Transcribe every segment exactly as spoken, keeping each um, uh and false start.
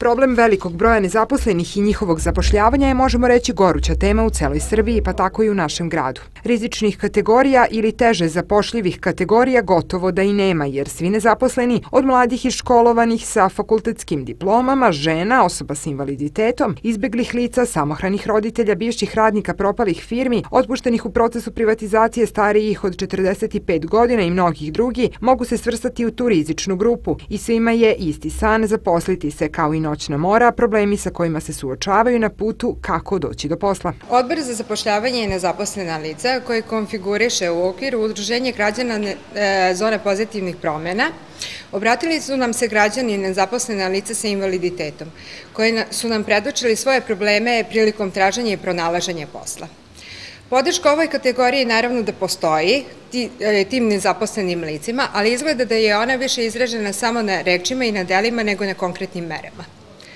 Problem velikog broja nezaposlenih i njihovog zapošljavanja je, možemo reći, goruća tema u celoj Srbiji, pa tako i u našem gradu. Rizičnih kategorija ili teže zapošljivih kategorija gotovo da i nema, jer svi nezaposleni, od mladih i školovanih sa fakultetskim diplomama, žena, osoba sa invaliditetom, izbeglih lica, samohranih roditelja, bivših radnika propalih firmi, otpuštenih u procesu privatizacije starijih od četrdeset pet godina i mnogih drugi, mogu se svrstati u tu rizičnu grupu i svima je isti san zaposliti se kao i noćna mora, problemi sa kojima se suočavaju na putu kako doći do posla. Odbor za zapošljavanje i nezaposlena lica, koji konfiguriše u okviru Udruženja građana zone pozitivnih promjena, obratili su nam se građani i nezaposlena lica sa invaliditetom, koji su nam predočili svoje probleme prilikom traženja i pronalaženja posla. Podrška ovoj kategoriji naravno da postoji tim nezaposlenim licima, ali izgleda da je ona više izražena samo na rečima i na delima nego na konkretnim merama.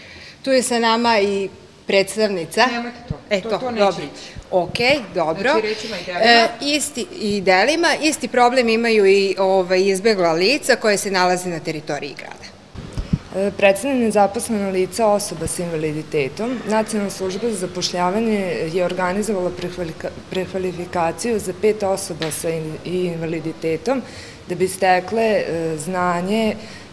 Tu je sa nama i predstavnica. Nemojte to, to neće ići. Ok, dobro. Znači rečima i delima? Isti i delima, isti problem imaju i izbegla lica koje se nalaze na teritoriji grada. Predstavnik nezaposlena lica osoba sa invaliditetom, Nacionalna služba za zapošljavanje je organizovala prekvalifikaciju za pet osoba sa invaliditetom da bi stekle znanje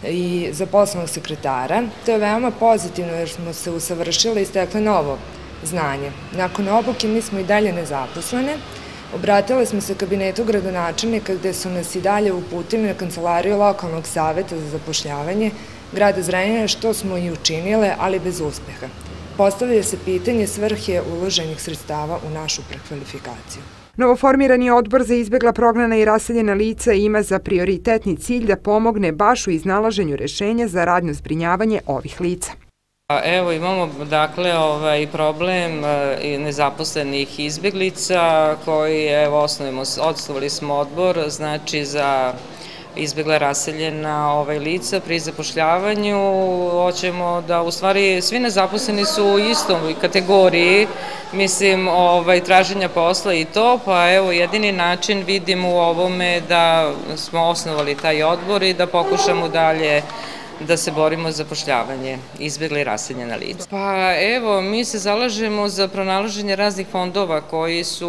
i zaposlenog sekretara. To je veoma pozitivno jer smo se usavršili i stekle novo znanje. Nakon obuke mi smo i dalje nezaposlene. Obratili smo se kabinetu gradonačelnika gde su nas i dalje uputili na kancelariju lokalnog saveta za zapošljavanje grada Zrenjanina, što smo i učinile, ali bez uspeha. Postavlja se pitanje svrhe uloženih sredstava u našu prekvalifikaciju. Novoformirani odbor za izbegla, prognana i raseljena lica ima za prioritetni cilj da pomogne baš u iznalaženju rešenja za radno zbrinjavanje ovih lica. Evo imamo dakle problem nezaposlenih izbeglica koji osnovali smo odbor znači za izbegla raseljena lica pri zapošljavanju. Hoćemo da u stvari svi nezaposleni su u istoj kategoriji, mislim, traženja posla i to, pa evo jedini način vidimo u ovome da smo osnovali taj odbor i da pokušamo dalje da se borimo za zapošljavanje izbegla i raseljena lica. Pa evo, mi se zalažemo za pronalaženje raznih fondova koji su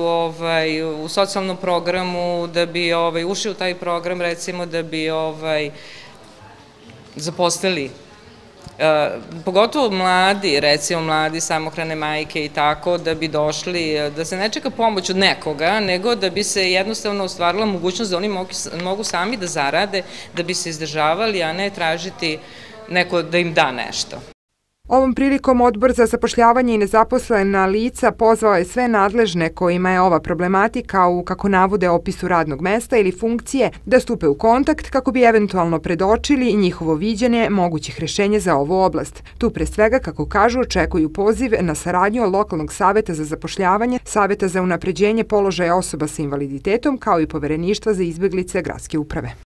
u socijalnom programu da bi ušli u taj program, recimo da bi zaposlili pogotovo mladi, recimo mladi samohrane majke i tako, da bi došli, da se ne čeka pomoć od nekoga, nego da bi se jednostavno ostvarila mogućnost da oni mogu sami da zarade, da bi se izdržavali, a ne tražiti neko da im da nešto. Ovom prilikom Odbor za zapošljavanje i nezaposlena lica pozvao je sve nadležne kojima je ova problematika u, kako navode, opisu radnog mesta ili funkcije, da stupe u kontakt kako bi eventualno predočili njihovo viđenje mogućih rešenja za ovu oblast. Tu pre svega, kako kažu, očekuju poziv na saradnju lokalnog saveta za zapošljavanje, saveta za unapređenje položaja osoba sa invaliditetom, kao i povereništva za izbeglice gradske uprave.